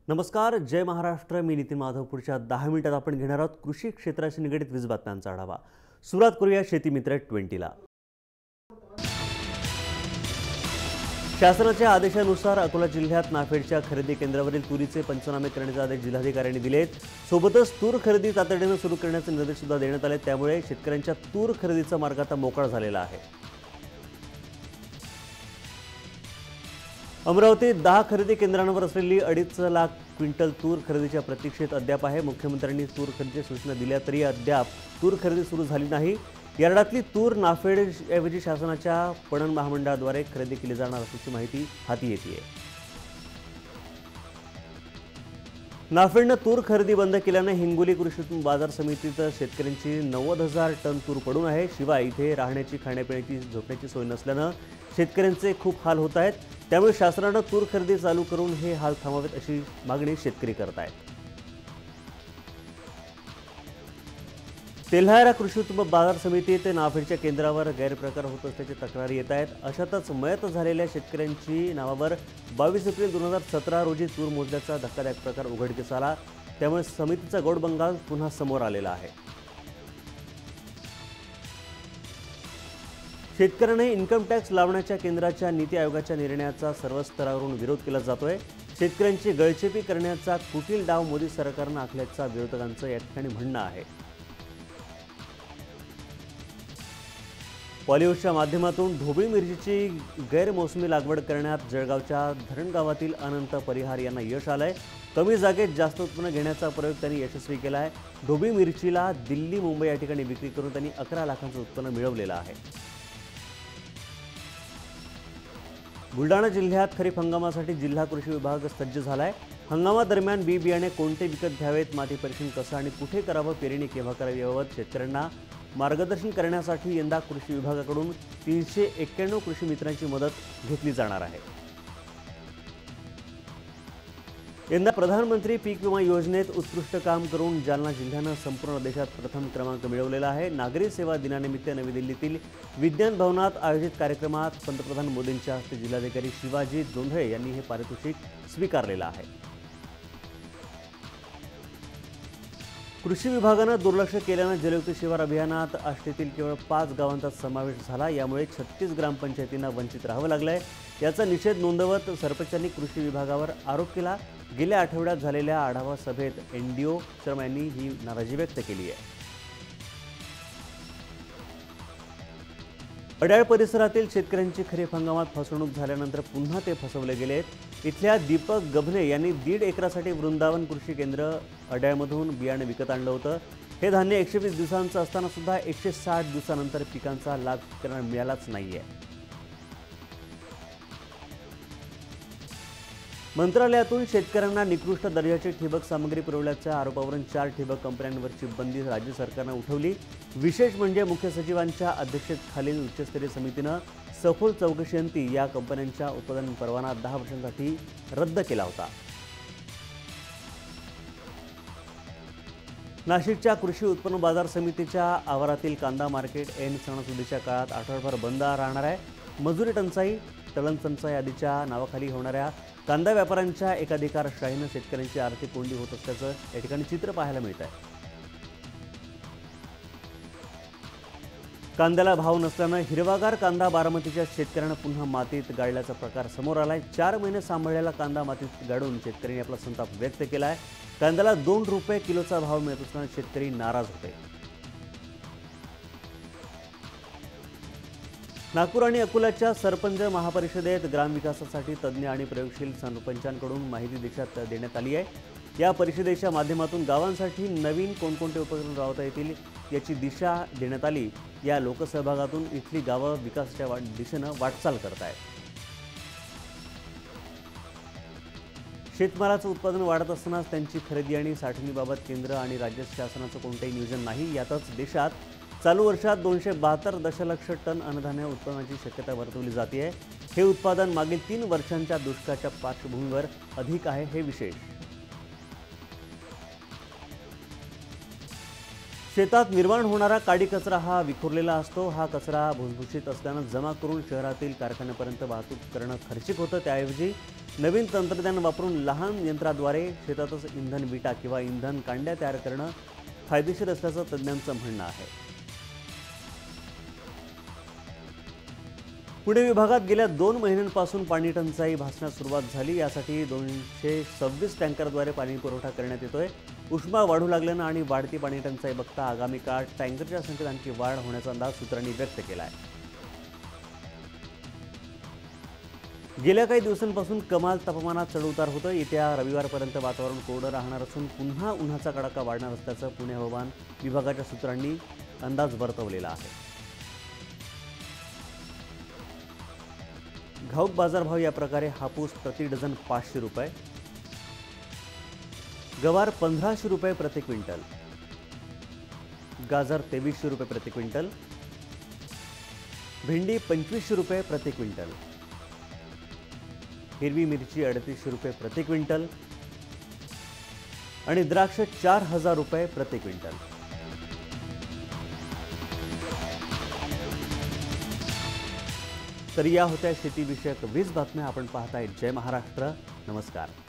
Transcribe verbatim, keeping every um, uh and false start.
नमस्कार, जय महाराष्ट्र. मी नितीन माधव. पुढच्या दहा मिनिटात आपण घेणार आहोत कृषी क्षेत्राशी निगडित वीस बातम्यांचा आढावा. सुरुवात करूया शेती मित्र ट्वेंटीला. शासनाच्या आदेशानुसार अकोला जिल्ह्यात नाफेडच्या खरेदी केंद्रावरील तुरीचे पंचनामे करण्याचे आदेश जिल्हाधिकाऱ्यांनी दिले आहेत. सोबतच तूर खरेदी तातडीने सुरू करण्याचे निर्देश सुद्धा देण्यात आले. त्यामुळे शेतकऱ्यांच्या तूर खरेदीचा मार्ग आता मोकळा झालेला आहे. अमरावतीत दहा खरेदी केंद्रांवर असलेली अडीच लाख क्विंटल तूर खरेदीच्या प्रतीक्षेत अद्याप आहे. मुख्यमंत्र्यांनी तूर खरेदीच्या सूचना दिल्या तरी अद्याप तूर खरेदी सुरू झाली नाही. यार्डातली तूर नाफेडऐवजी शासनाच्या पणन महामंडळाद्वारे खरेदी केली जाणार असल्याची माहिती हाती येते. नाफेडनं तूर खरेदी बंद केल्याने हिंगोली कृषी बाजार समितीत शेतकऱ्यांची नव्वद हजार टन तूर पडून आहे. शिवाय इथे राहण्याची, खाण्यापिण्याची, झोपण्याची सोय नसल्यानं शेतकऱ्यांचे खूप हाल होत आहेत. त्यामुळे शासनानं तूर खरेदी चालू करून हे हाल थांबावेत अशी मागणी शेतकरी करत आहेत. तेल्हारा कृषी उत्पन्न बाजार समितीत नाफेडच्या केंद्रावर गैरप्रकार होत असल्याची तक्रारी येत आहेत. अशातच मयत झालेल्या शेतकऱ्यांची नावावर बावीस एप्रिल दोन हजार सतरा रोजी तूर मोजल्याचा धक्कादायक प्रकार उघडकीस आला. त्यामुळे समितीचा गोडबंगाल पुन्हा समोर आलेला आहे. शेतकऱ्यांनी इन्कम टॅक्स लावण्याच्या केंद्राच्या नीती आयोगाच्या निर्णयाचा सर्व स्तरावरून विरोध केला जातोय. शेतकऱ्यांची गळचेपी करण्याचा कुटील डाव मोदी सरकारनं आखल्याचा विरोधकांचं या ठिकाणी म्हणणं आहे. पॉलिहाऊसच्या माध्यमातून ढोबळी मिरचीची गैरमोसमी लागवड करण्यात जळगावच्या धरणगावातील अनंत परिहार यांना यश आलंय. कमी जागेत जास्त उत्पन्न घेण्याचा प्रयोग त्यांनी यशस्वी केला आहे. ढोबळी मिरचीला दिल्ली, मुंबई या ठिकाणी विक्री करून त्यांनी अकरा लाखांचं उत्पन्न मिळवलेलं आहे. बुलढाणा जिल्ह्यात खरीप हंगामासाठी जिल्हा कृषी विभाग सज्ज झालाय. हंगामादरम्यान बी बियाणे कोणते विकत घ्यावेत, माती परीक्षण कसं आणि कुठे करावं, पेरणी केव्हा करावी याबाबत शेतकऱ्यांना मार्गदर्शन करण्यासाठी यंदा कृषी विभागाकडून तीनशे एक्क्याण्णव कृषी मित्रांची मदत घेतली जाणार आहे. यंदा प्रधानमंत्री पीक विमा योजनेत उत्कृष्ट काम करून जालना जिल्ह्यानं संपूर्ण देशात प्रथम क्रमांक मिळवलेला आहे. नागरी सेवा दिनानिमित्त नवी दिल्लीतील विज्ञान भवनात आयोजित कार्यक्रमात पंतप्रधान मोदींच्या हस्ते जिल्हाधिकारी शिवाजी जोंधळे यांनी हे पारितोषिक स्वीकारलेलं आहे. कृषी विभागानं दुर्लक्ष केल्यानं जलयुक्त शिवार अभियानात आष्टीतील केवळ पाच गावांचा समावेश झाला. यामुळे छत्तीस ग्रामपंचायतींना वंचित राहावं लागलंय. याचा निषेध नोंदवत सरपंचांनी कृषी विभागावर आरोप केला. गेल्या आठवड्यात झालेल्या आढावा सभेत एनडीओ शर्मा यांनी ही नाराजी व्यक्त केली आहे. अड्याळ परिसरातील शेतकऱ्यांची खरीप हंगामात फसवणूक झाल्यानंतर पुन्हा ते फसवले गेलेत. इथल्या दीपक गभने यांनी दीड एकरासाठी वृंदावन कृषी केंद्र अड्याळमधून बियाणे विकत आणलं होतं. हे धान्य एकशे वीस दिवसांचं असताना सुद्धा एकशे साठ दिवसानंतर पिकांचा लाभ शेतकऱ्यांना मिळालाच नाहीये. मंत्रालयातून शेतकऱ्यांना निकृष्ट दर्जाची ठिबक सामग्री पुरवल्याच्या आरोपावरून चार ठिबक कंपन्यांवरची बंदी राज्य सरकारनं उठवली. विशेष म्हणजे मुख्य सचिवांच्या अध्यक्षतेखालील उच्चस्तरीय समितीनं सखोल चौकशीअंती या कंपन्यांच्या उत्पादन परवाना दहा वर्षांसाठी रद्द केला होता. नाशिकच्या कृषी उत्पन्न बाजार समितीच्या आवारातील कांदा मार्केट ऐन सणासुदीच्या काळात आठवडाभर बंद राहणार आहे. मजुरी टंचाई, तळण टंचाई आदीच्या नावाखाली होणाऱ्या कांदा व्यापाऱ्यांच्या एकाधिकारशाहीनं शेतकऱ्यांची आर्थिक कोंडी होत असल्याचं या ठिकाणी चित्र पाहायला मिळत आहे. कांद्याला भाव नसल्यानं हिरवागार कांदा बारामतीच्या शेतकऱ्यांना पुन्हा मातीत गाडल्याचा प्रकार समोर आलाय. चार महिने सांभाळलेला कांदा मातीत गाडून शेतकऱ्यांनी आपला संताप व्यक्त केला आहे. कांद्याला दोन रुपये किलोचा भाव मिळत असताना शेतकरी नाराज होते. नागपूर आणि अकोल्याच्या सरपंच महापरिषदेत ग्रामविकासासाठी तज्ज्ञ आणि प्रयोगशील सरपंचांकडून माहिती देशात देण्यात आली आहे. या परिषदेच्या माध्यमातून गावांसाठी नवीन कोणकोणते उपक्रम राबवता येतील याची दिशा देण्यात आली. या लोकसहभागातून इथली गावं विकासाच्या वाट दिशेनं वाटचाल करत आहेत. शेतमालाचं उत्पादन वाढत असतानाच त्यांची खरेदी आणि साठवणीबाबत केंद्र आणि राज्य शासनाचं कोणतेही नियोजन नाही. यातच देशात चालू वर्षात दोनशे बहात्तर दशलक्ष टन अन्नधान्य उत्पादनाची शक्यता वर्तवली जाते आहे. हे उत्पादन मागील तीन वर्षांच्या दुष्काळाच्या पार्श्वभूमीवर अधिक आहे. हे विशेष. शेतात निर्माण होणारा काडी कचरा हा विखुरलेला असतो. हा कचरा भुसभुशीत असल्यानं जमा करून शहरातील कारखान्यापर्यंत वाहतूक करणं खर्चिक होतं. त्याऐवजी नवीन तंत्रज्ञान वापरून लहान यंत्राद्वारे शेतातच इंधन विटा किंवा इंधन कांड्या तयार करणं फायदेशीर असल्याचं तज्ज्ञांचं म्हणणं आहे. पुणे विभागात गेल्या दोन महिन्यांपासून पाणी टंचाई भासण्यास सुरुवात झाली. यासाठी दोनशे सव्वीस टँकरद्वारे पाणी पुरवठा करण्यात येतोय. उष्मा वाढू लागल्यानं आणि वाढती पाणी टंचाई बघता आगामी काळात टँकरच्या संख्येत आणखी वाढ होण्याचा अंदाज सूत्रांनी व्यक्त केला आहे. गेल्या काही दिवसांपासून कमाल तापमानात चढउतार होतं. येत्या रविवारपर्यंत वातावरण कोरडं राहणार असून पुन्हा उन्हाचा कडाका वाढणार असल्याचं पुणे हवामान विभागाच्या सूत्रांनी अंदाज वर्तवलेला आहे. घाऊक बाजारभाव या प्रकारे हापूस प्रति डझन पाचशे रुपये, गवार पंधराशे रुपये प्रति क्विंटल, गाजर तेवीसशे रुपये प्रति क्विंटल, भेंडी पंचवीसशे रुपये प्रति क्विंटल, हिरवी मिरची अडतीसशे रुपये प्रति क्विंटल आणि द्राक्ष चार हजार रुपये प्रति क्विंटल. तर या होत्या शेतीविषयक वीस बातम्या. आपण पाहताय जय महाराष्ट्र. नमस्कार.